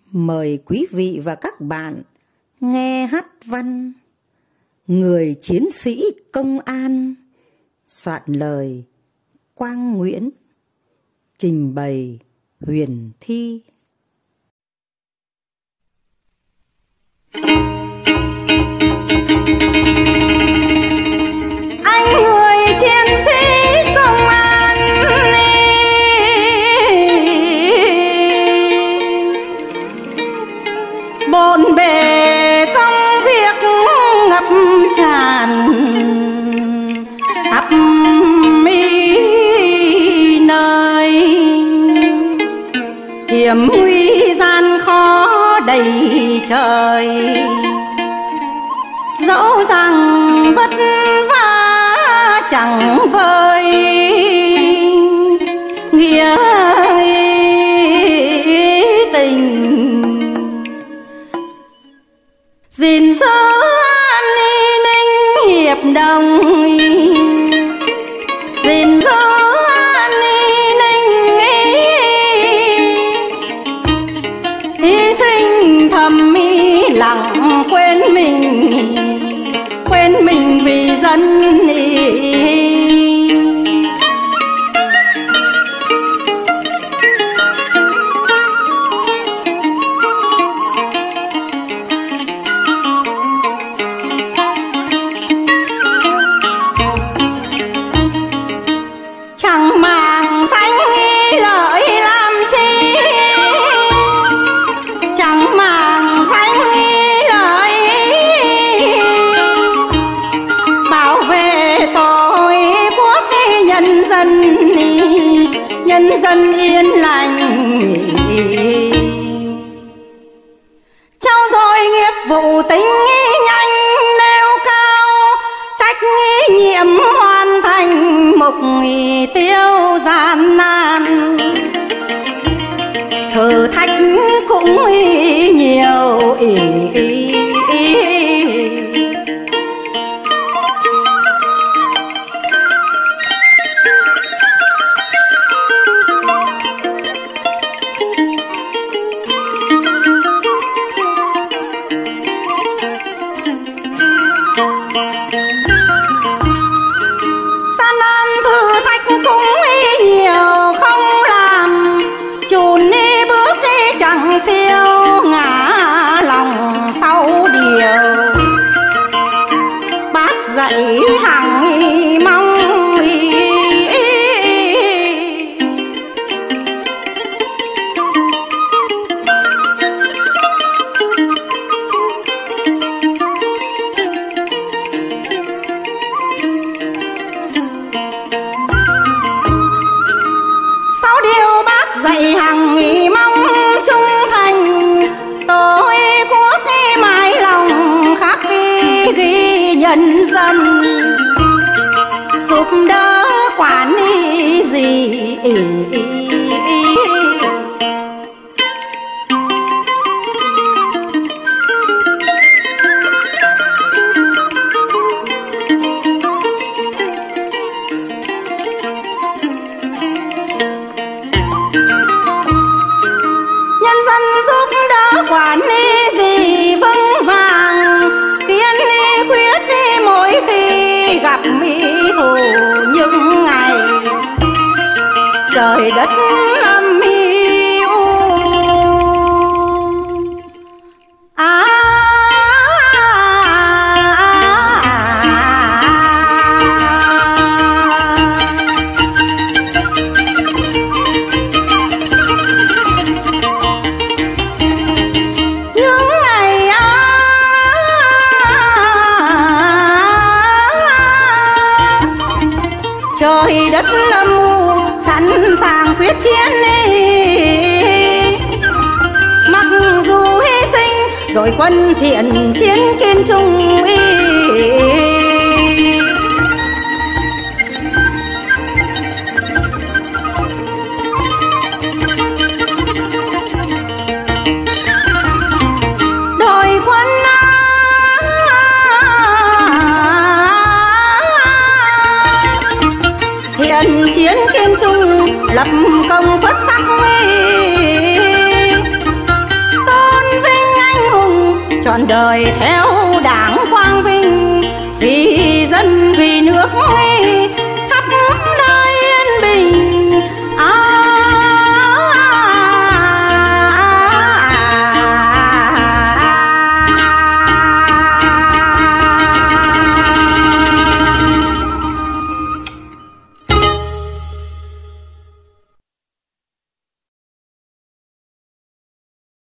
Mời quý vị và các bạn nghe hát văn Người chiến sĩ công an, soạn lời Quang Nguyễn, trình bày Huyền Thi. Anh người chiến sĩ công an bộn bề công việc ngập tràn khắp nơi, hiểm nguy gian khó đầy trời, dẫu rằng vất vả chẳng vơi nghĩa tình, gìn giữ an ninh hiệp đồng, gìn giữ an ninh hy sinh thầm lặng quên mình vì dân chẳng màng danh lợi làm chi, chẳng màng danh lợi bảo vệ tổ quốc nhân dân yên lành, trao dồi nghiệp vụ tính nhanh nêu cao, trách nhiệm hoàn thành mục tiêu gian nan, thử thách cũng nhiều gian nan, thử thách cũng nhiều, không làm chùn đi bước đi chẳng siêu, ngã lòng sau điều bác dạy hằng mong sáu điều bác dạy hằng mong trung thành, tôi quốc mãi lòng khắc ghi nhân dân, giúp đỡ quản gì nhân dân giúp đỡ quản lý gì vững vàng, tiên quyết mỗi khi gặp thù những ngày trời đất âm u. Trời đất âm u sẵn sàng quyết chiến mặc dù hy sinh đội quân thiện chiến kiên trung đội quân thiện chiến kiên trung lập công xuất sắc tôi trọn đời theo đảng quang vinh, vì dân vì nước